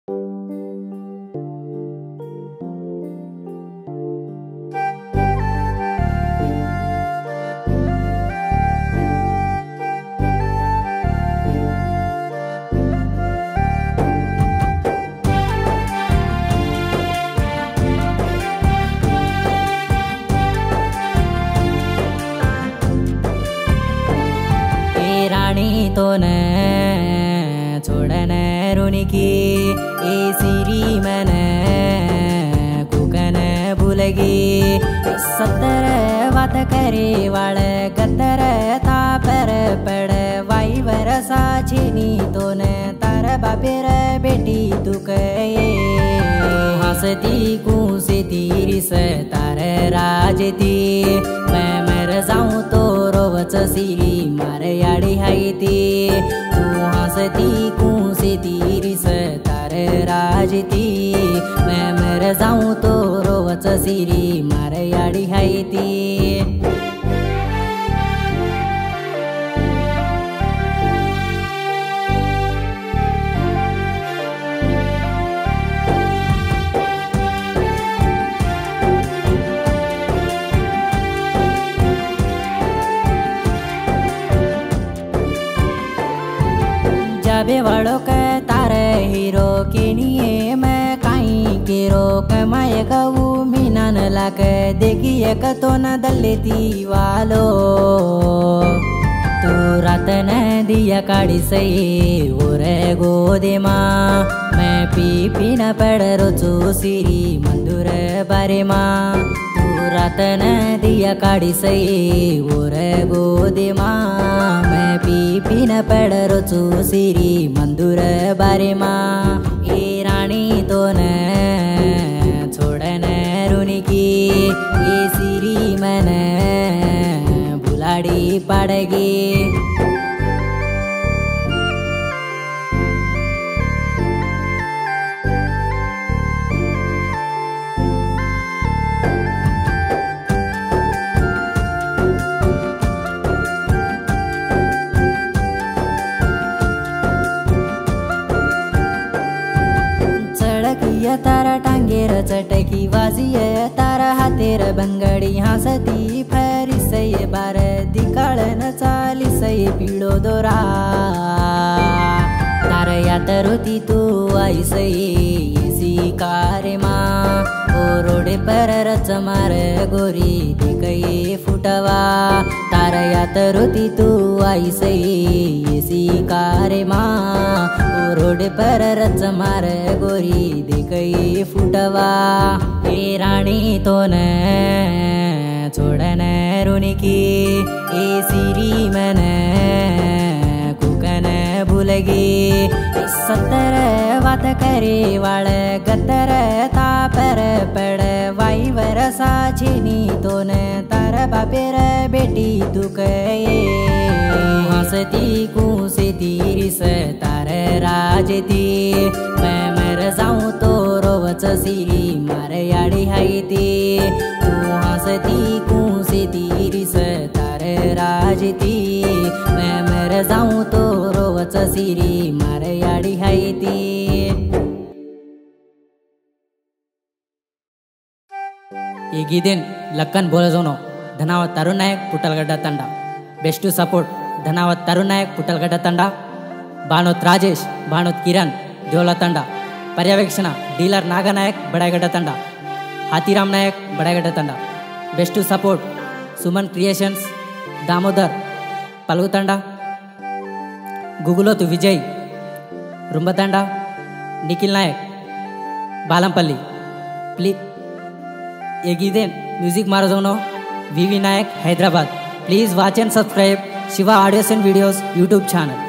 तो न छोड़न रुनिकी ए सिरी मन कुकन भूलगी सत्तर वात करे वाळ गत्तर तापर पड वाई वरसा छिनी तो न तार बापेर बेटी तुकये हसती कुसेती रिस तार राजती मैं मर जाऊं तो रोवच सिरी मार याडी हायती तू हसती कुसेती रिस तार राजती मैं मर जाऊं तो रोवच सिरी मार याडी हायती जाबे वालों के तारे हीरो के लिए मैं काई के रोक माय गऊ मीनान लाक देखिए तो न दलेती वालो तू रात न दिया काड़ी सही ओरे गोदे माँ मैं पी न पड़ रोचो सिरी मंदुर बारे माँ तू रात न दिया काड़ी सही ओरे गोदे माँ मैं पी न पड़ रोचो सिरी मंदुर बारे माँ ए रानी तो न छोड़न रुनिकी ए सिरी मन बुलाड़ी पड़गी तारा टांगेर चटकी वाजिए तारा हातेर बंगड़ी हंसती फरिसय बार दिकाळन चालिसय पिळो दोरा तारा यातरुती तू आईसय येसी कारे मा ओ रोडे पर रच मार गोरी दिकये फुटवा तारा यातरुती तू आईसय येसी कारे मा रोड पर रच मार गोरी दिकई फुटवा ए रानी तो न छोड़न रुनिकी ए सिरी मन कुकन भूलगी सत्तर वात करे वाळ गत्तर तापर पड वाई वरसा छिनी तो न तार बापेर बेटी तुकये हसती कुसेती रिस तार राजती मैं मर जाऊं तो रोवच सिरी मार याडी हायती तू हसती कुसेती रिस तार राजती मैं मर जाऊं तो रोवच सिरी मार याडी हायती ಈ ಗೀತೆನ್ ಲಕ್ಕನ್ ಬೋಲಜೋನೋ ಧನ್ಯವಾದ ತರುಣ್ ನಾಯಕ್ ಪುಟ್ಟಲಗಡ್ಡ ತಂಡ ಬೆಸ್ಟ್ ಸಪೋರ್ಟ್ ಧನ್ಯವಾದ ತರುಣ್ ನಾಯಕ್ ಪುಟ್ಟಲಗಡ್ಡ ತಂಡ ಬಾಣೋತ್ ರಾಜೇಶ್ ಬಾಣೋತ್ ಕಿರಣ್ ದೇವಲ ತಂಡ ಪರ್ಯವೇಕ್ಷಣ ಡೀಲರ್ ನಾಗನಾಯಕ್ ಬಡಾಯಗಡ್ಡ ತಂಡ ಹಾತಿರಾಮ್ ನಾಯಕ್ ಬಡಾಯಗಡ್ಡ ತಂಡ best support Suman creations Damodar Palgu ತಂಡ ಗುಗುಲೋತು ವಿಜಯ್ ರುಂಬ ತಂಡ ನಿಖಿಲ್ ನಾಯಕ್ ಬಾಲಂಪಲ್ಲಿ ये गीते म्यूजिक माराजोनो VV Nayak Hyderabad please watch and subscribe Shiva audios and videos YouTube channel.